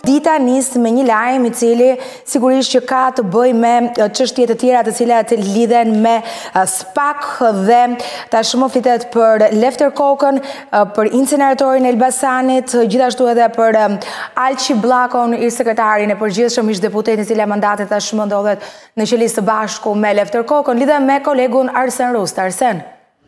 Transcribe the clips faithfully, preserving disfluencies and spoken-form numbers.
dita nis me një lajm i cili sigurisht që ka të bëjë me çështje të tjera të cilat lidhen me SPAK dhe tashmë flitet për Lefter Kokën, për inceneratorin e Elbasanit, gjithashtu edhe për Alçi Bllakon, ish-sekretarin e përgjithshëm ish deputetin i cili mandatet tashmë ndodhet në qeli së bashku me Lefter Kokën, lidhem me kolegun Arsen Rust. Arsen.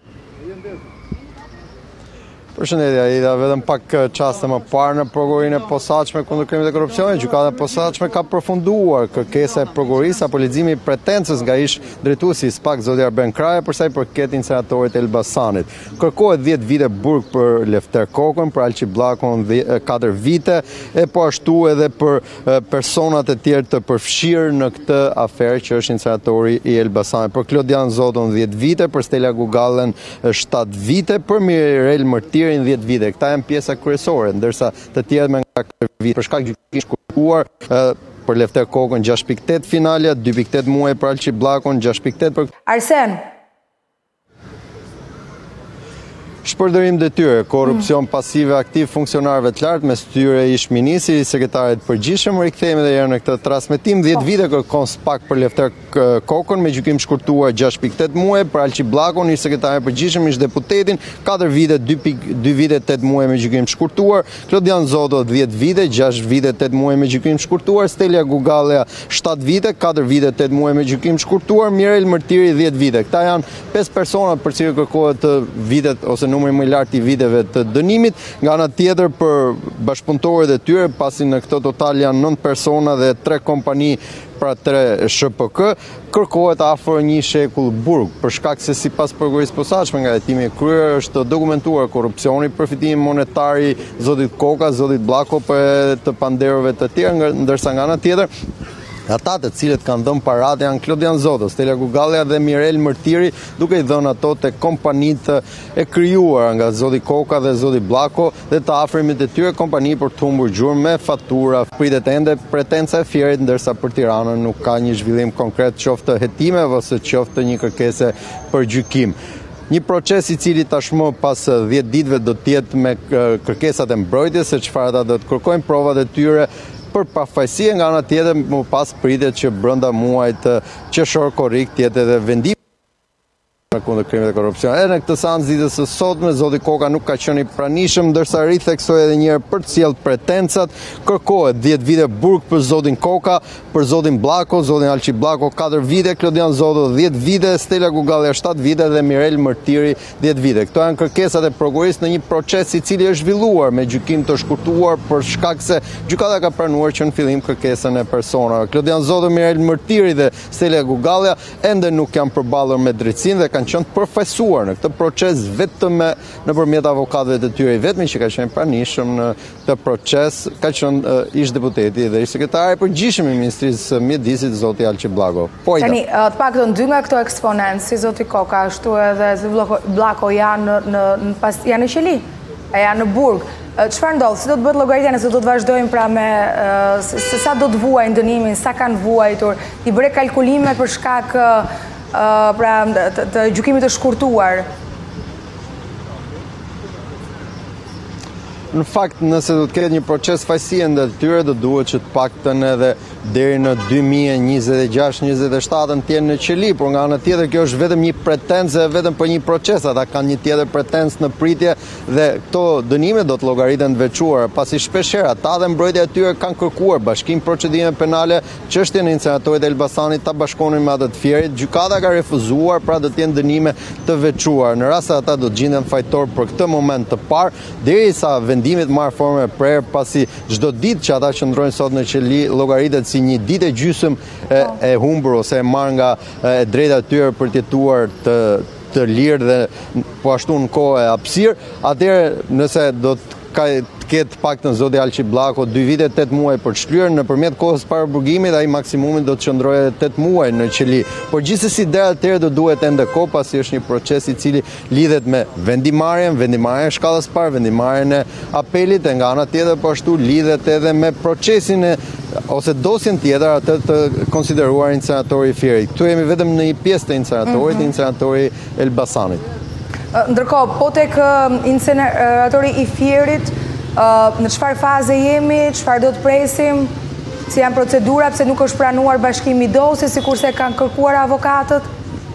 Përshëndetje, Aida, vetëm pak çaste më parë në prokurorin e posaçme kundër krimit dhe korrupsionit, gjykata e posaçme ka përfunduar kërkesa e prokurorisë apo leximi i pretencës nga ish drejtuesi i SPAK zoti Arben Kraja për sa i përket inceneratorit e Elbasanit. Kërkohet dhjetë vite burg për Lefter Kokën, për Alçi Bllakon katër vite, e po ashtu edhe për personat e tjerë të përfshirë në këtë aferë që është inceneratori i Elbasanit. Për Klodian Zoton dhjetë vite, për Stella Gugallen shtatë vite, për Mirel Mërtirin dhjetë vite. Këta janë pjesa kryesore, ndërsa të tjerët me nga katër vite. Për shkak gjykimit shkurtuar, për Lefter Kokën gjashtë pikë tetë finale, dy pikë tetë muaj për Alçi Bllakon, gjashtë pikë tetë për... Arsen. Shpërdërim detyre, korrupsion pasive aktiv funksionarëve të lartë, mes tyre ish ministri, sekretarit përgjithshëm, rikthehemi edhe herë në këtë transmetim. dhjetë vite kërkon SPAK për Lefter Kokën me gjykim shkurtuar gjashtë pikë tetë muaj, për Alçi Bllakon, ish sekretarit përgjithshëm, ish deputetin, katër vite, dy vite, tetë muaj me gjykim shkurtuar, Klodian Zoto dhjetë vite, gjashtë vite, tetë muaj me gjykim shkurtuar, Stella Gugalleja shtatë vite, katër vite, tetë muaj me gjykim shkurtuar, Mirel Mërtiri dhjetë vite. Këta janë pesë persona për cilë kërkohet vitet ose numri më i lartë i viteve të dënimit, nga ana tjetër për bashkëpunëtorët e tyre, pasi në këtë total janë nëntë persona dhe tre kompani pra tre sh p k, kërkohet afër një shekull burg, për shkak se sipas prokurorisë posaçme nga hetimi i kryer është dokumentuar korrupsioni, përfitimi monetar i zotit Koka, zotit Bllako për të panderove të tjerë, ndërsa nga ana tjetër ata të cilët kanë dhënë paratë janë Klodian Zoto, Stella Gugalleja dhe Mirel Mërtiri, duke i dhënë ato te kompanitë e krijuara nga zoti Koka dhe zoti Bllako dhe të afërmit të tyre kompani për të humbur gjurmë me fatura. Pritet ende pretenca e fierit, ndërsa për Tiranën nuk ka një zhvillim konkret qoftë hetimeve ose qoftë një kërkesë për gjykim. Një proces i cili tashmë pas dhjetë ditëve do të jetë me kërkesat e mbrojtjes, se çfarë ata do të kërkojnë provat e tyre për pafajësie, nga ana tjetër më pas pritet që brenda muajit qershor korrik të jetë edhe vendim në kundër krimit dhe korrupsionit. Edhe në këtë seancë ditës së sotme, zoti Koka nuk ka qenë i pranishëm, ndërsa ritheksoi edhe një herë për të sjellë pretencat. Kërkohet dhjetë vite burg për zotin Koka, për zotin Bllako, zotin Alçi Bllako katër vite, Klodian Zoto dhjetë vite, Stella Gugalleja shtatë vite dhe Mirel Mërtiri dhjetë vite. Këto janë kërkesat e prokurorisë në një proces i cili është zhvilluar me gjykim të shkurtuar për shkak se gjykata ka pranuar që në fillim kërkesën e personave. Klodian Zoto, Mirel Mërtiri dhe Stella Gugalleja ende nuk janë përballur me drejtsinë dhe kanë qenë të përfaqësuar në këtë proces vetëm nëpërmjet avokatëve të tyre. I vetmi që ka qenë pranishëm në këtë proces ka qenë ish deputeti dhe ish sekretari përgjithshëm i Ministrisë së Mjedisit zoti Alçi Bllako. Po i tani, të paktën dy nga këto eksponentë, si zoti Koka ashtu edhe zoti Bllako janë në pas janë në qeli, e janë në burg. Çfarë ndodh? Si do të bëhet llogaritja nëse do të vazhdojmë pra me se sa do të vuajnë dënimin, sa kanë vuajtur, i bëre kalkulime për shkak pra të gjykimit të shkurtuar? Në fakt, nëse do të ketë një proces fajësie ndër tyre, do duhet që të paktën edhe deri në dy mijë e njëzet e gjashtë njëzet e shtatë të jenë në qeli, por nga ana tjetër kjo është vetëm një pretencë vetëm për një proces, ata kanë një tjetër pretencë në pritje dhe këto dënime do të llogariten të veçuara, pasi shpeshherë ata dhe mbrojtja e tyre kanë kërkuar bashkim procedime penale, çështjen e inceneratorit të Elbasanit ta bashkonin me atë të fierit. Gjykata ka refuzuar, pra do të jenë dënime të veçuar. Në rast se ata do të gjenden fajtor për këtë moment të parë, derisa vendimit marrë formë e prerë, pasi çdo ditë që ata qëndrojnë sot në qeli llogaritet si një ditë e gjysmë e, e humbur ose e marrë nga e drejta e tyre për të jetuar të të lirë dhe po ashtu në kohë e hapësirë. Atëherë nëse do të ka të ketë paktën zoti Alçi Bllako dy vite tetë muaj për të shkryer nëpërmjet kohës para burgimit, ai maksimumi do të qëndrojë edhe tetë muaj në qeli. Por gjithsesi deri atëherë do duhet ende kohë, pasi është një proces i cili lidhet me vendimarrjen, vendimarrjen e shkallës parë, vendimarrjen e apelit, e nga ana tjetër po ashtu lidhet edhe me procesin e ose dosjen tjetër atë të konsideruar inceneratori i Fierit. Këtu jemi vetëm në një pjesë të inceneratorit, mm-hmm. inceneratori Elbasanit. Ndërkohë, po tek inceneratori i Fierit, Në çfarë faze jemi, çfarë do të presim, si janë procedura, pse nuk është pranuar bashkimi i dosjes, sikurse kanë kërkuar avokatët?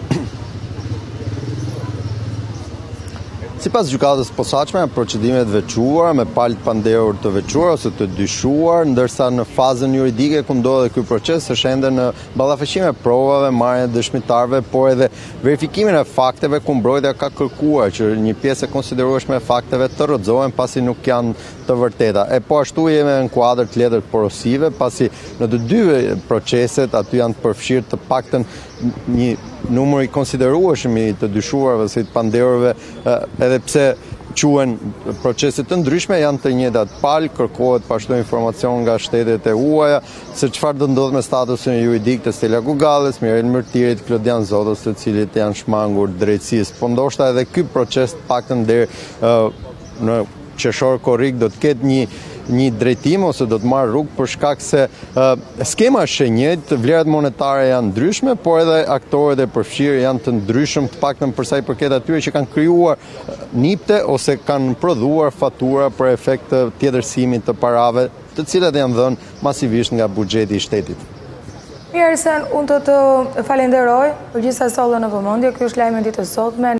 Sipas gjykatës posaçme, procedimet veçuar me palë pandehur të veçuar ose të dyshuar, ndërsa në fazën juridike ku ndodhet ky proces është ende në ballafaqim e provave, marrjen e dëshmitarëve, por edhe verifikimin e fakteve ku mbrojtja ka kërkuar që një pjesë e konsiderueshme e fakteve të rrëzohen pasi nuk janë të vërteta. E po ashtu jemi në kuadër të letër porosive, pasi në të dy proceset aty janë të përfshirë të paktën një numër i konsiderueshëm i të dyshuarve ose të pandehurve, edhe pse quhen procese të ndryshme, janë të njëjtat palë, kërkohet pashtu informacion nga shtetet e huaja se çfarë do ndodh me statusin juridik të Stella Gugalles, Mirel Mërtirit, Klodian Zotos, të cilët janë shmangur drejtësisë. Po ndoshta edhe ky proces të paktën deri uh, në qershor korrik do të ketë një një drejtim ose do të marrë rrugë për shkak se uh, skema është e njëjtë, vlerat monetare janë ndryshme, por edhe aktorët e përfshirë janë të ndryshëm, të paktën për sa i përket atyre që kanë krijuar nipte ose kanë prodhuar fatura për efekt të tjetërsimi të parave, të cilat janë dhënë masivisht nga buxheti i shtetit. Mirë, Ersen, unë të të falenderoj për gjithë sa sollën në vëmendje. Ky është lajmi i ditës së sotme.